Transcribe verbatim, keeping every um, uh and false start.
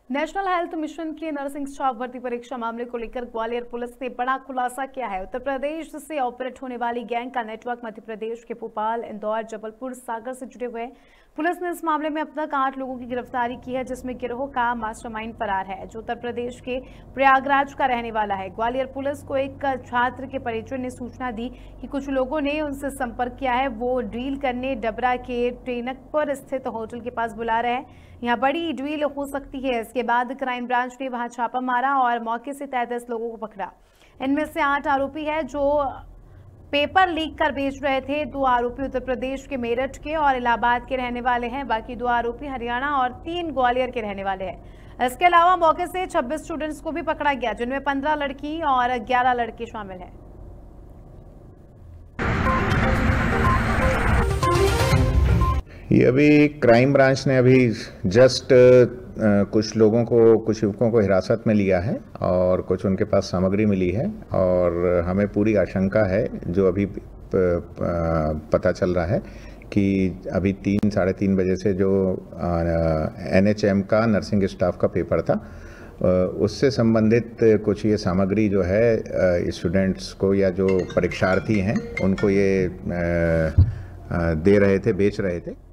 National health mission की nursing staff भर्ती परीक्षा मामले को लेकर ग्वालियर पुलिस ने बड़ा खुलासा किया है। उत्तर प्रदेश से ऑपरेट होने वाली गैंग का नेटवर्क मध्य प्रदेश के भोपाल, इंदौर, जबलपुर, सागर से जुड़े हुए हैं। पुलिस ने इस मामले में अब तक आठ लोगों की गिरफ्तारी की है, जिसमें गिरोह का मास्टरमाइंड फरार है, जो उत्तर प्रदेश के प्रयागराज का रहने वाला है। ग्वालियर पुलिस को एक छात्र के परिजन ने सूचना दी कि कुछ लोगों ने उनसे संपर्क किया है। वो डील करने डबरा के टेनकपुर स्थित होटल के पास बुला रहे हैं। यहाँ बड़ी डील हो सकती है। इसके बाद क्राइम ब्रांच ने वहां छापा मारा और मौके से तैंतीस लोगों को पकड़ा। इनमें से आठ आरोपी है जो पेपर लीक कर बेच रहे थे। दो आरोपी उत्तर प्रदेश के मेरठ के और इलाहाबाद के रहने वाले हैं। बाकी दो आरोपी हरियाणा और तीन ग्वालियर के रहने वाले हैं। इसके अलावा मौके से छब्बीस स्टूडेंट्स को भी पकड़ा गया, जिनमें पंद्रह लड़की और ग्यारह लड़के शामिल हैं। ये अभी क्राइम ब्रांच ने अभी जस्ट कुछ लोगों को, कुछ युवकों को हिरासत में लिया है और कुछ उनके पास सामग्री मिली है और हमें पूरी आशंका है, जो अभी पता चल रहा है कि अभी तीन साढ़े तीन बजे से जो एन एच एम का नर्सिंग स्टाफ का पेपर था, उससे संबंधित कुछ ये सामग्री जो है स्टूडेंट्स को या जो परीक्षार्थी हैं उनको ये दे रहे थे, बेच रहे थे।